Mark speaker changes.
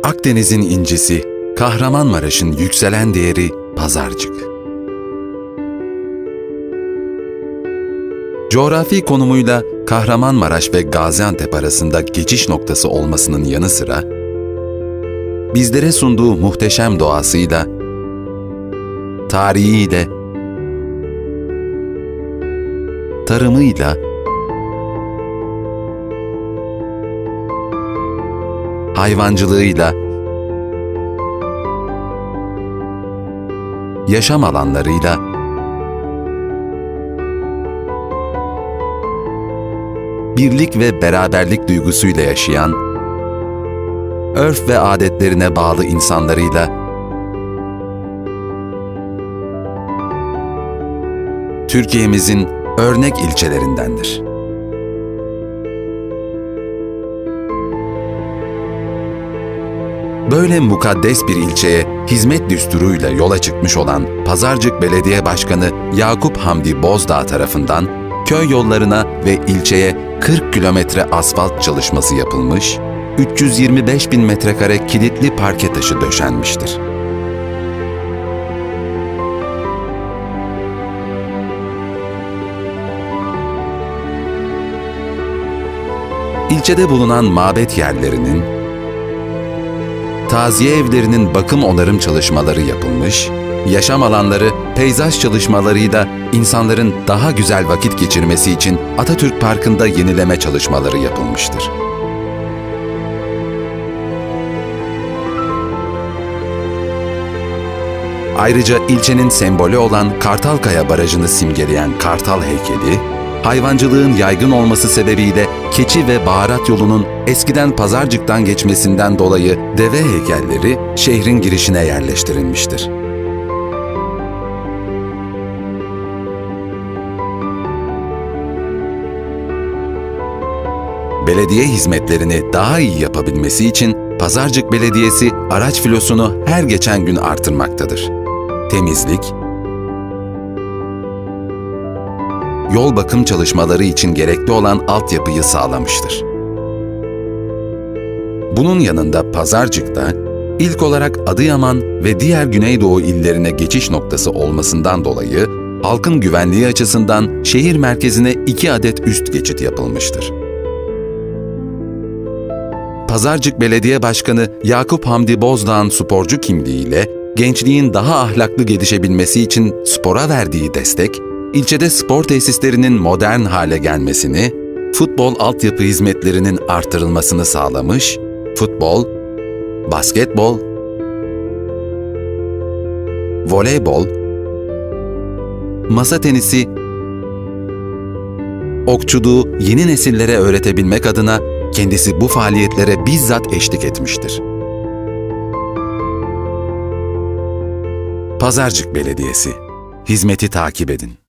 Speaker 1: Akdeniz'in incisi, Kahramanmaraş'ın yükselen değeri Pazarcık. Coğrafi konumuyla Kahramanmaraş ve Gaziantep arasında geçiş noktası olmasının yanı sıra, bizlere sunduğu muhteşem doğasıyla, tarihiyle, tarımıyla, hayvancılığıyla, yaşam alanlarıyla, birlik ve beraberlik duygusuyla yaşayan, örf ve adetlerine bağlı insanlarıyla, Türkiye'mizin örnek ilçelerindendir. Böyle mukaddes bir ilçeye hizmet düsturuyla yola çıkmış olan Pazarcık Belediye Başkanı Yakup Hamdi Bozdağ tarafından köy yollarına ve ilçeye 40 kilometre asfalt çalışması yapılmış, 325.000 metrekare kilitli parke taşı döşenmiştir. İlçede bulunan mabet yerlerinin, taziye evlerinin bakım onarım çalışmaları yapılmış, yaşam alanları peyzaj çalışmalarıyla insanların daha güzel vakit geçirmesi için Atatürk Parkı'nda yenileme çalışmaları yapılmıştır. Ayrıca ilçenin sembolü olan Kartalkaya Barajı'nı simgeleyen Kartal heykeli, hayvancılığın yaygın olması sebebiyle keçi ve baharat yolunun eskiden Pazarcık'tan geçmesinden dolayı deve heykelleri şehrin girişine yerleştirilmiştir. Belediye hizmetlerini daha iyi yapabilmesi için Pazarcık Belediyesi araç filosunu her geçen gün artırmaktadır. Temizlik, yol bakım çalışmaları için gerekli olan altyapıyı sağlamıştır. Bunun yanında Pazarcık'ta ilk olarak Adıyaman ve diğer Güneydoğu illerine geçiş noktası olmasından dolayı halkın güvenliği açısından şehir merkezine 2 adet üst geçit yapılmıştır. Pazarcık Belediye Başkanı Yakup Hamdi Bozdağ'ın sporcu kimliğiyle gençliğin daha ahlaklı gelişebilmesi için spora verdiği destek, ilçede spor tesislerinin modern hale gelmesini, futbol altyapı hizmetlerinin artırılmasını sağlamış, futbol, basketbol, voleybol, masa tenisi, okçuluğu yeni nesillere öğretebilmek adına kendisi bu faaliyetlere bizzat eşlik etmiştir. Pazarcık Belediyesi, hizmeti takip edin.